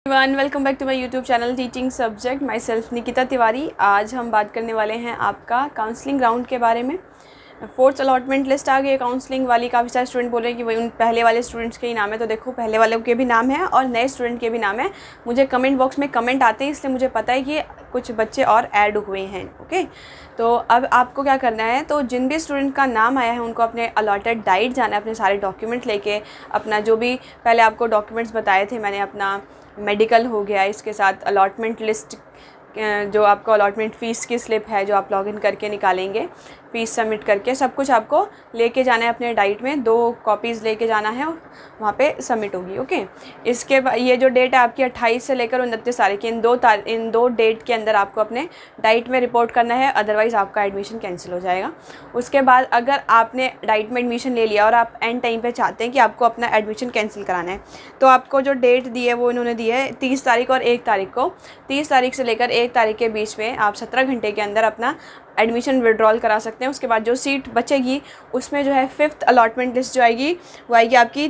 One welcome back to my YouTube channel teaching subject myself Nikita Tiwari. आज हम बात करने वाले हैं आपका काउंसलिंग राउंड के बारे में। फोर्थ अलॉटमेंट लिस्ट आ गई है काउंसलिंग वाली। काफ़ी सारे स्टूडेंट बोल रहे हैं कि वही उन पहले वाले स्टूडेंट्स के ही नाम है। तो देखो, पहले वालों के भी नाम है और नए स्टूडेंट के भी नाम है। मुझे कमेंट बॉक्स में कमेंट आते हैं, इसलिए मुझे पता है कि कुछ बच्चे और ऐड हुए हैं। ओके, तो अब आपको क्या करना है, तो जिन भी स्टूडेंट का नाम आया है उनको अपने अलॉटेड डाइट जाना है, अपने सारे डॉक्यूमेंट लेके। अपना जो भी पहले आपको डॉक्यूमेंट्स बताए थे मैंने, अपना मेडिकल हो गया, इसके साथ अलॉटमेंट लिस्ट, जो आपको अलॉटमेंट फ़ीस की स्लिप है जो आप लॉगिन करके निकालेंगे, फ़ीस सबमिट करके, सब कुछ आपको लेके जाना है अपने डाइट में। 2 कॉपीज़ लेके जाना है, वहाँ पे सबमिट होगी। ओके, इसके बाद ये जो डेट है आपकी 28 से लेकर 29 तारीख, इन दो डेट के अंदर आपको अपने डाइट में रिपोर्ट करना है, अदरवाइज़ आपका एडमिशन कैंसिल हो जाएगा। उसके बाद अगर आपने डाइट में एडमिशन ले लिया और आप एंड टाइम पे चाहते हैं कि आपको अपना एडमिशन कैंसिल कराना है, तो आपको जो डेट दी है वो इन्होंने दी है 30 तारीख और 1 तारीख को। 30 तारीख से लेकर 1 तारीख के बीच में आप 17 घंटे के अंदर अपना एडमिशन विड्रॉल करा सकते हैं। उसके बाद जो सीट बचेगी उसमें जो है 5th अलॉटमेंट लिस्ट जो आएगी वो आएगी आपकी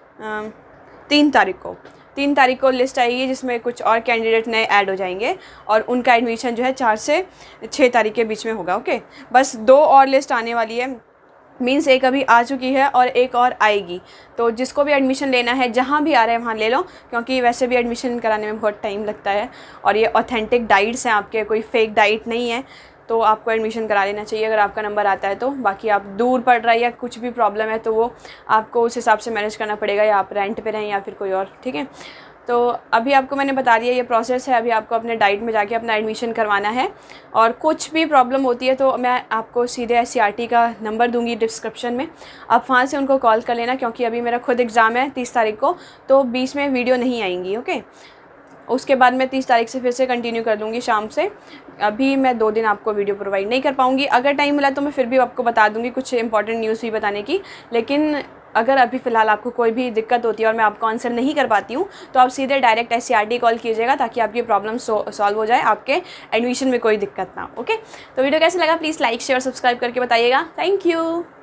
3 तारीख को। 3 तारीख को लिस्ट आएगी जिसमें कुछ और कैंडिडेट नए ऐड हो जाएंगे और उनका एडमिशन जो है 4 से 6 तारीख के बीच में होगा। ओके, बस 2 और लिस्ट आने वाली है, मीन्स एक अभी आ चुकी है और एक और आएगी। तो जिसको भी एडमिशन लेना है, जहाँ भी आ रहा है वहाँ ले लो, क्योंकि वैसे भी एडमिशन कराने में बहुत टाइम लगता है और ये ऑथेंटिक डाइट्स हैं आपके, कोई फेक डाइट नहीं है। तो आपको एडमिशन करा लेना चाहिए अगर आपका नंबर आता है तो। बाकी आप दूर पड़ रहा है या कुछ भी प्रॉब्लम है तो वो आपको उस हिसाब से मैनेज करना पड़ेगा, या आप रेंट पे रहें या फिर कोई और। ठीक है, तो अभी आपको मैंने बता दिया ये प्रोसेस है। अभी आपको अपने डाइट में जाके अपना एडमिशन करवाना है और कुछ भी प्रॉब्लम होती है तो मैं आपको सीधे SCRT का नंबर दूंगी डिस्क्रिप्शन में, आप वहाँ से उनको कॉल कर लेना, क्योंकि अभी मेरा खुद एग्ज़ाम है 30 तारीख को, तो बीच में वीडियो नहीं आएंगी। ओके, उसके बाद मैं 30 तारीख से फिर से कंटिन्यू कर दूँगी शाम से। अभी मैं 2 दिन आपको वीडियो प्रोवाइड नहीं कर पाऊँगी। अगर टाइम मिला तो मैं फिर भी आपको बता दूँगी, कुछ इंपॉर्टेंट न्यूज़ भी बताने की। लेकिन अगर अभी फ़िलहाल आपको कोई भी दिक्कत होती है और मैं आपको आंसर नहीं कर पाती हूँ तो आप सीधे डायरेक्ट SCRT कॉल कीजिएगा, ताकि आपकी प्रॉब्लम सॉल्व हो जाए, आपके एडमिशन में कोई दिक्कत ना हो। ओके, तो वीडियो कैसे लगा प्लीज़ लाइक शेयर सब्सक्राइब करके बताइएगा। Thank you.